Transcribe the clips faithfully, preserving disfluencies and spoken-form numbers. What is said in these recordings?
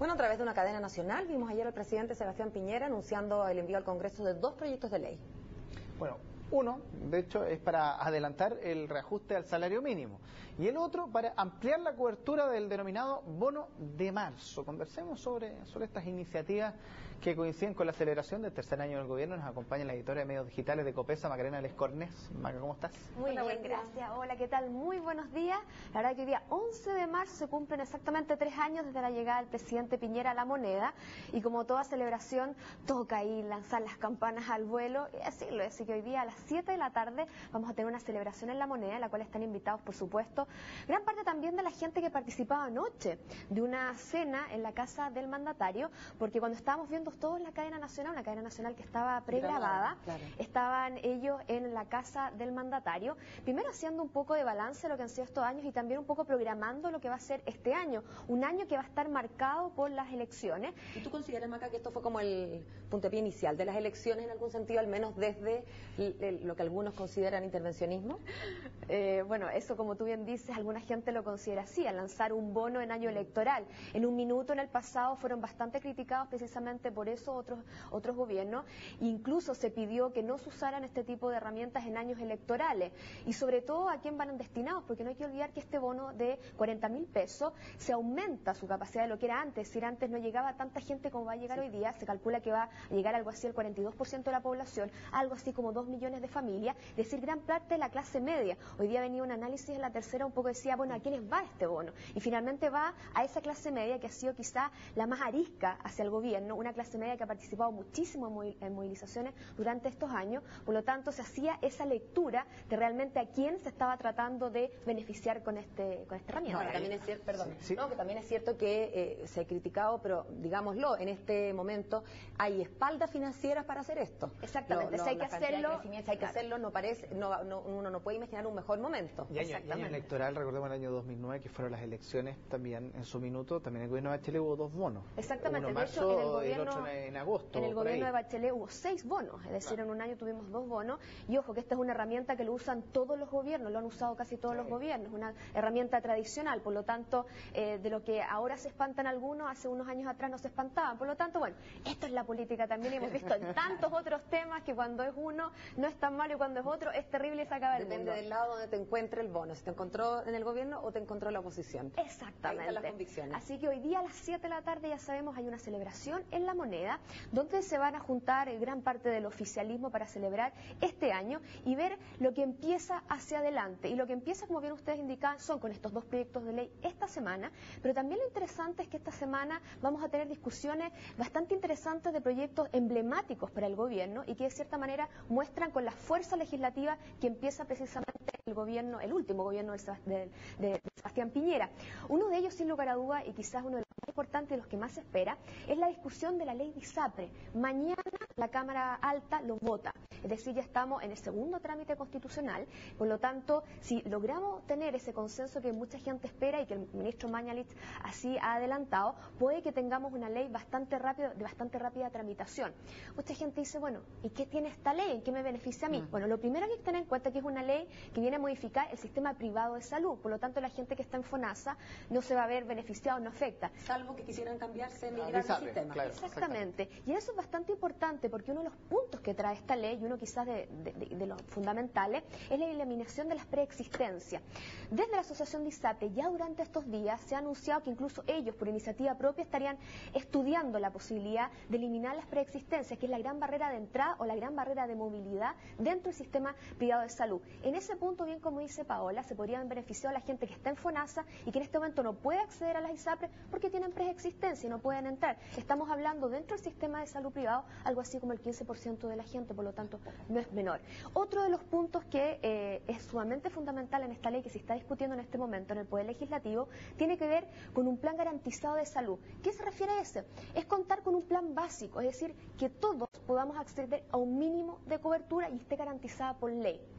Bueno, a través de una cadena nacional vimos ayer al presidente Sebastián Piñera anunciando el envío al Congreso de dos proyectos de ley. Bueno, uno, de hecho, es para adelantar el reajuste al salario mínimo y el otro para ampliar la cobertura del denominado bono de marzo. Conversemos sobre, sobre estas iniciativas que coinciden con la celebración del tercer año del gobierno. Nos acompaña la editora de medios digitales de COPESA, Macarena Lescornes. Maca, ¿cómo estás? Muy Hola, bien, gracias. Hola, ¿qué tal? Muy buenos días. La verdad que hoy día once de marzo se cumplen exactamente tres años desde la llegada del presidente Piñera a la moneda, y como toda celebración toca ahí lanzar las campanas al vuelo y decirlo. Así que hoy día a las siete de la tarde vamos a tener una celebración en la moneda, en la cual están invitados, por supuesto, gran parte también de la gente que participaba anoche de una cena en la casa del mandatario, porque cuando estábamos viendo todos la cadena nacional, una cadena nacional que estaba pregrabada, claro, estaban ellos en la casa del mandatario, primero haciendo un poco de balance de lo que han sido estos años y también un poco programando lo que va a ser este año, un año que va a estar marcado por las elecciones. ¿Y tú consideras, Maca, que esto fue como el puntapié inicial de las elecciones en algún sentido, al menos desde lo que algunos consideran intervencionismo? Eh, bueno, eso, como tú bien dices, alguna gente lo considera así, al lanzar un bono en año electoral. En un minuto en el pasado fueron bastante criticados precisamente por eso otros, otros gobiernos. Incluso se pidió que no se usaran este tipo de herramientas en años electorales. Y sobre todo a quién van destinados, porque no hay que olvidar que este bono de cuarenta mil pesos se aumenta su capacidad de lo que era antes. Es decir, antes no llegaba tanta gente como va a llegar sí. hoy día. Se calcula que va a llegar algo así el cuarenta y dos por ciento de la población, algo así como dos millones de familias, es decir, gran parte de la clase media. Hoy día venía un análisis en la tercera, un poco decía, bueno, ¿a quiénes va este bono? Y finalmente va a esa clase media que ha sido quizá la más arisca hacia el gobierno, una clase media que ha participado muchísimo en movilizaciones durante estos años. Por lo tanto, se hacía esa lectura de realmente a quién se estaba tratando de beneficiar con este con esta herramienta. No, también es cierto, perdón, sí, sí. No, que también es cierto que eh, se ha criticado, pero digámoslo, en este momento hay espaldas financieras para hacer esto. Exactamente, lo, lo, si hay que hacerlo, si hay que claro. hacerlo, no parece, no, no, uno no puede imaginar un mejor momento. Y año, y año electoral, recordemos el año dos mil nueve, que fueron las elecciones también en su minuto, también en el gobierno de Bachelet hubo dos bonos. Exactamente, uno de hecho en el gobierno, y el otro en agosto. En el gobierno de Bachelet hubo seis bonos, es decir, claro. en un año tuvimos dos bonos, y ojo que esta es una herramienta que lo usan todos los gobiernos, lo han usado casi todos sí. los gobiernos, una herramienta tradicional, por lo tanto, eh, de lo que ahora se espantan algunos, hace unos años atrás no se espantaban, por lo tanto, bueno, esto es la política también, y hemos visto en tantos otros temas que cuando es uno no es tan malo y cuando es otro es terrible y se acaba el Depende mundo. del lado donde te encuentre el bono, si te encontró en el gobierno o te encontró en la oposición. Exactamente. Ahí están las convicciones. Así que hoy día a las siete de la tarde, ya sabemos, hay una celebración en la moneda donde se van a juntar gran parte del oficialismo para celebrar este año y ver lo que empieza hacia adelante. Y lo que empieza, como bien ustedes indican, son con estos dos proyectos de ley esta semana, pero también lo interesante es que esta semana vamos a tener discusiones bastante interesantes de proyectos emblemáticos para el gobierno y que de cierta manera muestran con la fuerza legislativa que empieza precisamente el gobierno, el último gobierno de, de, de Sebastián Piñera. Uno de ellos, sin lugar a duda, y quizás uno de los más importantes y los que más se espera, es la discusión de la ley de ISAPRE. Mañana la Cámara Alta lo vota. Es decir, ya estamos en el segundo trámite constitucional, por lo tanto, si logramos tener ese consenso que mucha gente espera y que el ministro Mañalich así ha adelantado, puede que tengamos una ley bastante rápida, de bastante rápida tramitación. Mucha gente dice, bueno, ¿y qué tiene esta ley? ¿En qué me beneficia a mí? Mm. Bueno, lo primero que hay que tener en cuenta es que es una ley que viene a modificar el sistema privado de salud, por lo tanto, la gente que está en FONASA no se va a ver beneficiado, no afecta. Salvo que quisieran cambiarse, migrar el sistema. Claro, exactamente. Y eso es bastante importante porque uno de los puntos que trae esta ley, y uno quizás de, de, de, de los fundamentales, es la eliminación de las preexistencias. Desde la Asociación de ISAPRE, ya durante estos días se ha anunciado que incluso ellos, por iniciativa propia, estarían estudiando la posibilidad de eliminar las preexistencias, que es la gran barrera de entrada o la gran barrera de movilidad dentro del sistema privado de salud. En ese punto, bien como dice Paola, se podrían beneficiar a la gente que está en FONASA y que en este momento no puede acceder a las ISAPRE porque tienen preexistencia y no pueden entrar. Estamos hablando dentro del sistema de salud privado algo así como el quince por ciento de la gente, por lo tanto no es menor. Otro de los puntos que eh, es sumamente fundamental en esta ley que se está discutiendo en este momento en el Poder Legislativo tiene que ver con un plan garantizado de salud. ¿Qué se refiere a ese? Es contar con un plan básico, es decir, que todos podamos acceder a un mínimo de cobertura y esté garantizada por ley.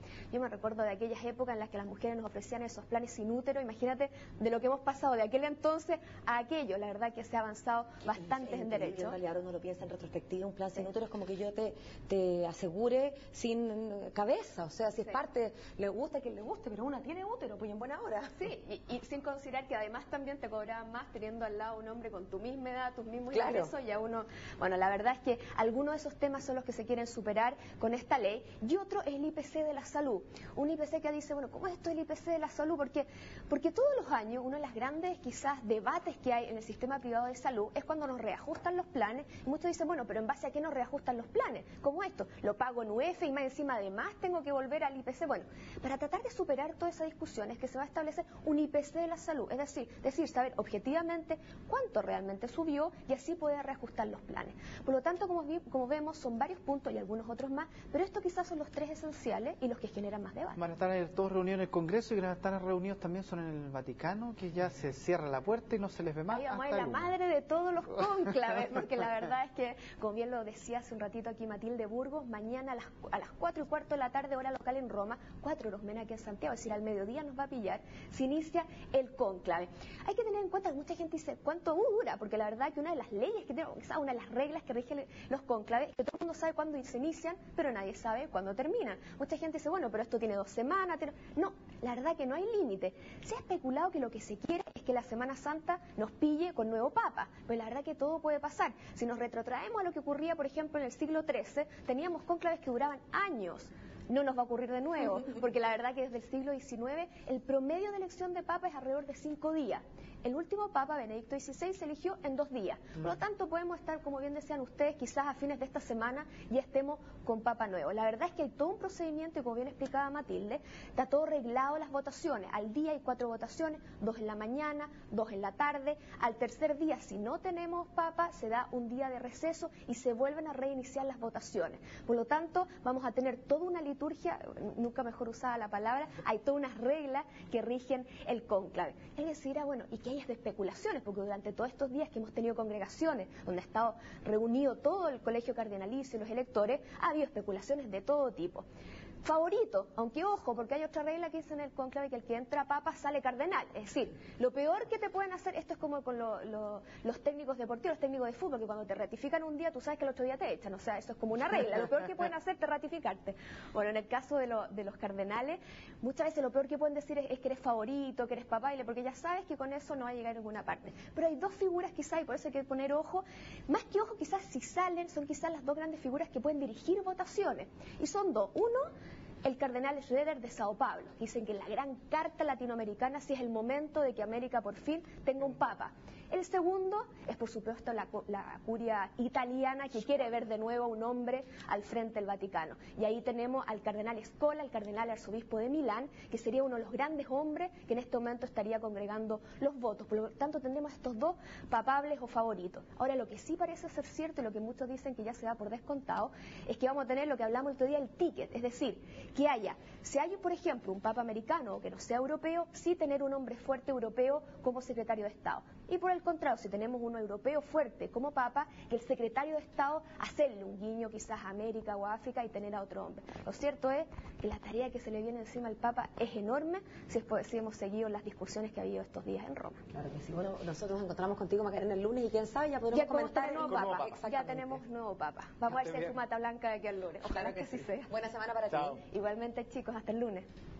Yo me recuerdo de aquellas épocas en las que las mujeres nos ofrecían esos planes sin útero. Imagínate de lo que hemos pasado de aquel entonces a aquello. La verdad que se ha avanzado bastante en derecho. En realidad uno lo piensa en retrospectiva, un plan sin útero es como que yo te, te asegure sin cabeza. O sea, si es Sí. parte, le gusta que le guste, pero una tiene útero, pues en buena hora. Sí, y, y sin considerar que además también te cobraban más teniendo al lado un hombre con tu misma edad, tus mismos Claro. ingresos, y a uno, bueno, la verdad es que algunos de esos temas son los que se quieren superar con esta ley, y otro es el I P C de la salud. Un I P C que dice, bueno, ¿cómo es esto del I P C de la salud? Porque, porque todos los años uno de los grandes quizás debates que hay en el sistema privado de salud es cuando nos reajustan los planes, y muchos dicen, bueno, pero ¿en base a qué nos reajustan los planes? ¿Cómo esto? Lo pago en U E F y más encima además tengo que volver al I P C. Bueno, para tratar de superar toda esa discusión es que se va a establecer un I P C de la salud, es decir, decir, saber objetivamente cuánto realmente subió y así poder reajustar los planes. Por lo tanto, como, vi, como vemos, son varios puntos y algunos otros más, pero estos quizás son los tres esenciales y los que generan más debate. Van a estar todos reunidos en el Congreso y que van a estar reunidos también son en el Vaticano, que ya se cierra la puerta y no se les ve más. Ahí vamos, hasta es la el uno. madre de todos los cónclaves, porque la verdad es que, como bien lo decía hace un ratito aquí Matilde Burgos, mañana a las, a las cuatro y cuarto de la tarde, hora local en Roma, cuatro horas menos aquí en Santiago, es decir, al mediodía nos va a pillar, se inicia el cónclave. Hay que tener en cuenta que mucha gente dice, ¿cuánto dura? Porque la verdad que una de las leyes que tenemos, una de las reglas que rigen los cónclaves, es que todo el mundo sabe cuándo se inician, pero nadie sabe cuándo terminan. Mucha gente dice, bueno, pero esto tiene dos semanas. Tiene... No, la verdad que no hay límite. Se ha especulado que lo que se quiere es que la Semana Santa nos pille con nuevo Papa, pero la verdad que todo puede pasar. Si nos retrotraemos a lo que ocurría, por ejemplo, en el siglo trece, teníamos cónclaves que duraban años. No nos va a ocurrir de nuevo, porque la verdad que desde el siglo diecinueve el promedio de elección de papa es alrededor de cinco días. El último papa, Benedicto dieciséis, se eligió en dos días. Por lo tanto, podemos estar, como bien decían ustedes, quizás a fines de esta semana ya estemos con papa nuevo. La verdad es que hay todo un procedimiento y, como bien explicaba Matilde, está todo arreglado las votaciones. Al día hay cuatro votaciones, dos en la mañana, dos en la tarde. Al tercer día, si no tenemos papa, se da un día de receso y se vuelven a reiniciar las votaciones. Por lo tanto, vamos a tener toda una liturgia, nunca mejor usada la palabra, hay todas unas reglas que rigen el cónclave. Él decidirá, bueno, ¿y qué hay de especulaciones? Porque durante todos estos días que hemos tenido congregaciones donde ha estado reunido todo el colegio cardenalicio y los electores, ha habido especulaciones de todo tipo. Favorito, aunque ojo, porque hay otra regla que dice en el cónclave que el que entra papa sale cardenal. Es decir, lo peor que te pueden hacer, esto es como con lo, lo, los técnicos deportivos, los técnicos de fútbol, que cuando te ratifican un día, tú sabes que el otro día te echan. O sea, eso es como una regla. Lo peor que pueden hacer es ratificarte. Bueno, en el caso de, lo, de los cardenales, muchas veces lo peor que pueden decir es, es que eres favorito, que eres papaile, porque ya sabes que con eso no va a llegar a ninguna parte. Pero hay dos figuras quizás, y por eso hay que poner ojo. Más que ojo, quizás si salen, son quizás las dos grandes figuras que pueden dirigir votaciones. Y son dos. Uno, el cardenal Schroeder de Sao Paulo. Dicen que en la gran carta latinoamericana sí es el momento de que América por fin tenga un papa. El segundo es, por supuesto, la, la curia italiana, que quiere ver de nuevo a un hombre al frente del Vaticano. Y ahí tenemos al cardenal Scola, el cardenal arzobispo de Milán, que sería uno de los grandes hombres que en este momento estaría congregando los votos. Por lo tanto, tendremos estos dos papables o favoritos. Ahora, lo que sí parece ser cierto, y lo que muchos dicen que ya se da por descontado, es que vamos a tener lo que hablamos el otro día, el ticket. Es decir, que haya, si hay, por ejemplo, un papa americano o que no sea europeo, sí tener un hombre fuerte europeo como secretario de Estado. Y por el contrario, si tenemos uno europeo fuerte como papa, que el secretario de Estado hacerle un guiño quizás a América o a África y tener a otro hombre. Lo cierto es que la tarea que se le viene encima al papa es enorme si, es, si hemos seguido las discusiones que ha habido estos días en Roma. Claro que sí. Bueno, nosotros nos encontramos contigo, Macarena, el lunes y quién sabe, ya podremos ya comentar nuevo nuevo papa. papa. Ya tenemos nuevo papa. Vamos a ver si hay fumata blanca de aquí al lunes. Ojalá claro que, que sí sea. Buena semana para Chao. ti. Igualmente, chicos, hasta el lunes.